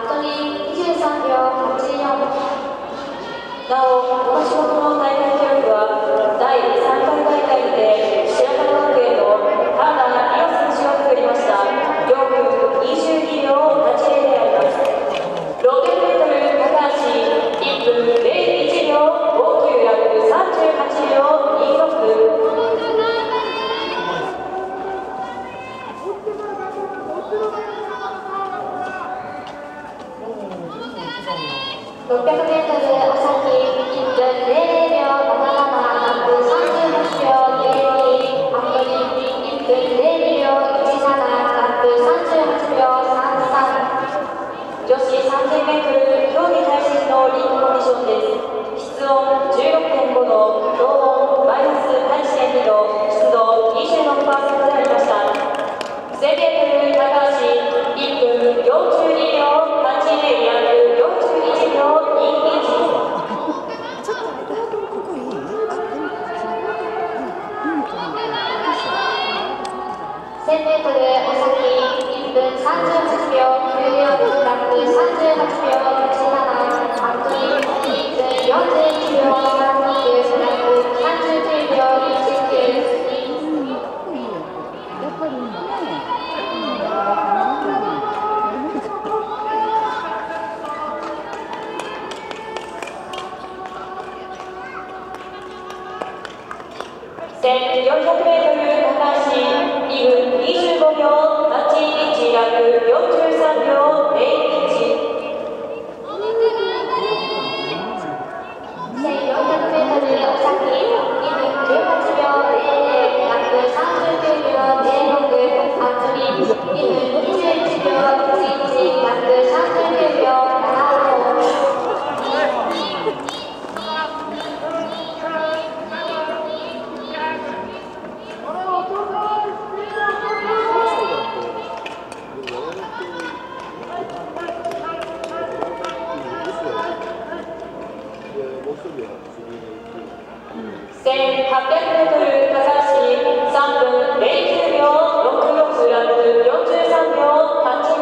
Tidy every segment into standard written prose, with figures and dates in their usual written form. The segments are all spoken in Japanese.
トリー23秒84。なお、この種目の大会記録は第3回大会で白金学園の原田理央選手を作りました4分22秒80であります。600m 高橋1分01秒59約38秒26。600m お先1分00秒77、138秒02、服部1分02秒17、138秒33。女子 3000m 競技開始のリンクコンディションです。室温 16.5 度、同温マイナス 8.2 度、湿度 26% でありました。1000m 高橋1分42秒80約41秒21。1000m お先1分38秒94、138秒17、服部1分41秒39、139秒19。1400m 高橋2分25秒81約43秒01。1400m お先2分18秒00、139秒06、服部2分21秒11、139秒75。1800m 高橋3分09秒66約43秒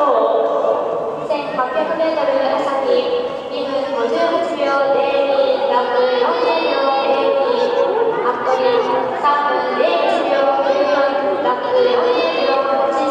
85。1800m お先2分58秒02、約40秒02、服部3分01秒94、約40秒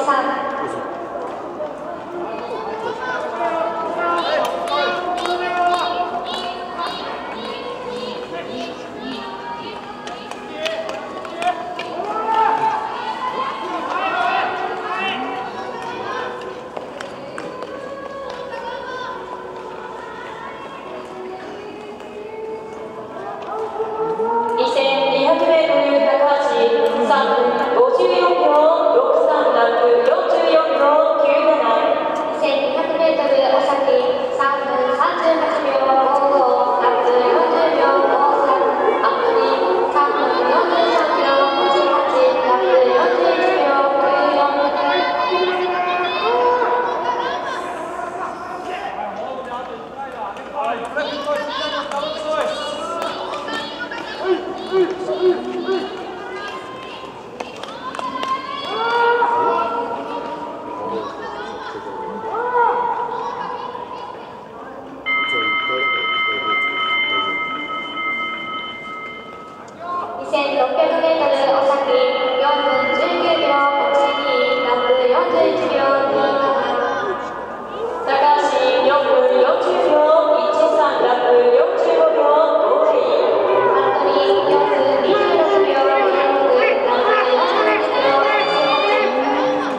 83。1600m お先4分19秒82、約41秒27。高橋4分40秒13、約45秒50。服部4分26秒26、約46秒18。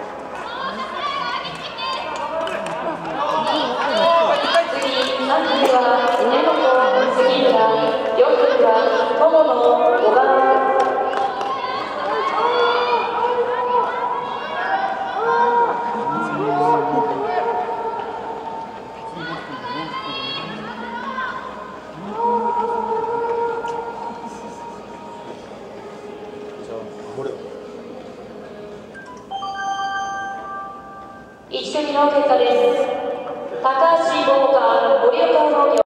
次、3組は根本、杉浦、4組は友野、小川。1組の結果です。高橋桃佳、盛岡農業。